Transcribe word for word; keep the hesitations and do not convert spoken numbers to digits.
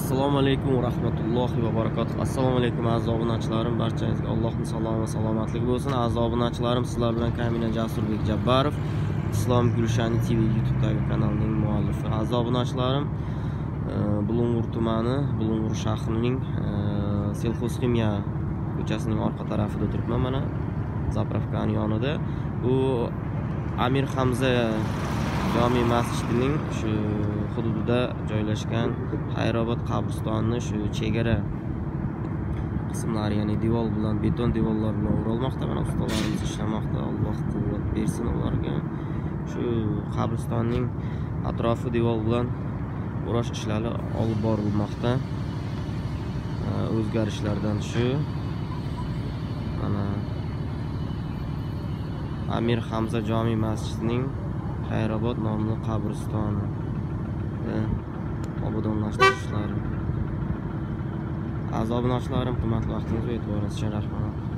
Assalomu alaykum va rahmatullohi va barakatuh. Assalomu alaykum aziz obunachilarim, barchangizga Allohning salomi va salomatligi bo'lsin. Aziz obunachilarim, sizlar bilan Kamina Jasurbek Jabbarov, Islom Gulshani T V YouTube'dagi kanalining muallifi. Aziz obunachilarim, Bulung'ur tumani, Bulung'ur shahrining Selxozximiya ko'chasining orqa tarafida turibman mana. Zapravkaning yonida. Bu Amir Hamza Jami masjidining shu hududida joylashgan Xayrobod qabristoni shu chegara qismlari, ya'ni devor bilan, beton devorlar bilan o'ralmoqda. Mana ustalarimiz ishlamoqda. Alloh quvvat bersin ularga. Shu qabristonning atrofi devor bilan o'rash ishlari olib borilmoqda. O'zgarishlardan shu mana Amir Hamza Jami masjidining Xayrobod nomli qabristoni obodonlashtirish ishlari. Aziz obunachilarim, qimmatli vaqtingiz va e'tiboringiz uchun rahmat.